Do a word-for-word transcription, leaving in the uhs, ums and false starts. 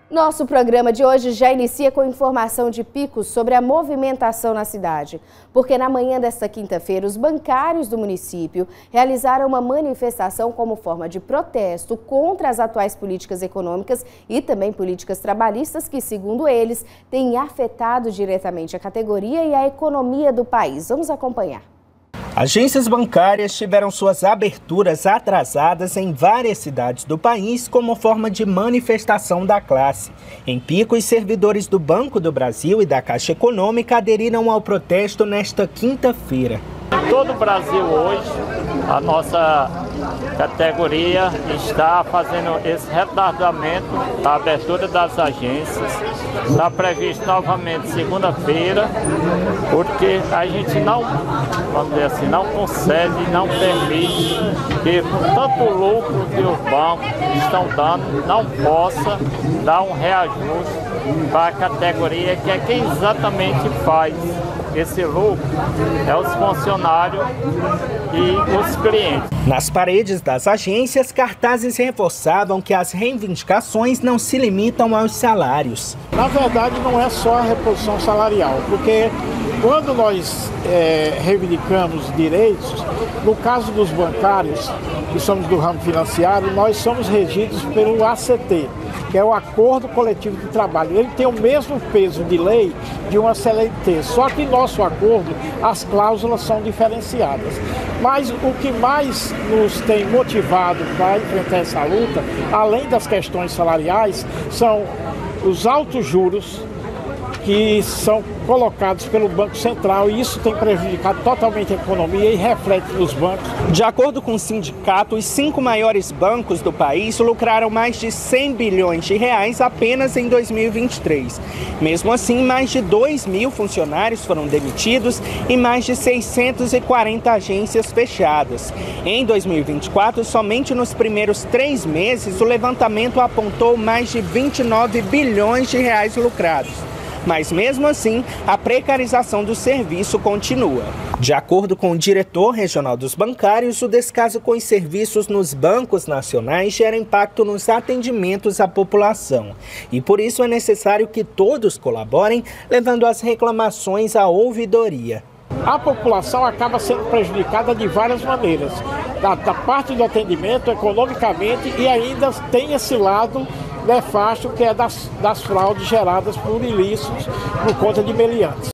Nosso programa de hoje já inicia com informação de Picos sobre a movimentação na cidade. Porque na manhã desta quinta-feira, os bancários do município realizaram uma manifestação como forma de protesto contra as atuais políticas econômicas e também políticas trabalhistas que, segundo eles, têm afetado diretamente a categoria e a economia do país. Vamos acompanhar. Agências bancárias tiveram suas aberturas atrasadas em várias cidades do país como forma de manifestação da classe. Em Picos, servidores do Banco do Brasil e da Caixa Econômica aderiram ao protesto nesta quinta-feira. Em todo o Brasil hoje, a nossa categoria está fazendo esse retardamento da abertura das agências. Está previsto novamente segunda-feira, porque a gente não, vamos dizer assim, não concede, não permite que com tanto lucro que os bancos estão dando, não possa dar um reajuste para a categoria que é quem exatamente faz esse lucro, é os funcionários e os clientes. Nas paredes das agências, cartazes reforçavam que as reivindicações não se limitam aos salários. Na verdade, não é só a reposição salarial, porque quando nós é, reivindicamos direitos, no caso dos bancários, que somos do ramo financiário, nós somos regidos pelo A C T, que é o Acordo Coletivo de Trabalho. Ele tem o mesmo peso de lei de uma C L T, só que em nosso acordo as cláusulas são diferenciadas. Mas o que mais nos tem motivado para enfrentar essa luta, além das questões salariais, são os altos juros que são colocados pelo Banco Central, e isso tem prejudicado totalmente a economia e reflete nos bancos. De acordo com o sindicato, os cinco maiores bancos do país lucraram mais de cem bilhões de reais apenas em dois mil e vinte e três. Mesmo assim, mais de dois mil funcionários foram demitidos e mais de seiscentas e quarenta agências fechadas. Em dois mil e vinte e quatro, somente nos primeiros três meses, o levantamento apontou mais de vinte e nove bilhões de reais lucrados. Mas mesmo assim, a precarização do serviço continua. De acordo com o diretor regional dos bancários, o descaso com os serviços nos bancos nacionais gera impacto nos atendimentos à população. E por isso é necessário que todos colaborem, levando as reclamações à ouvidoria. A população acaba sendo prejudicada de várias maneiras, da, da parte do atendimento, economicamente, e ainda tem esse lado nefasto que é das, das fraudes geradas por ilícitos por conta de meliantes.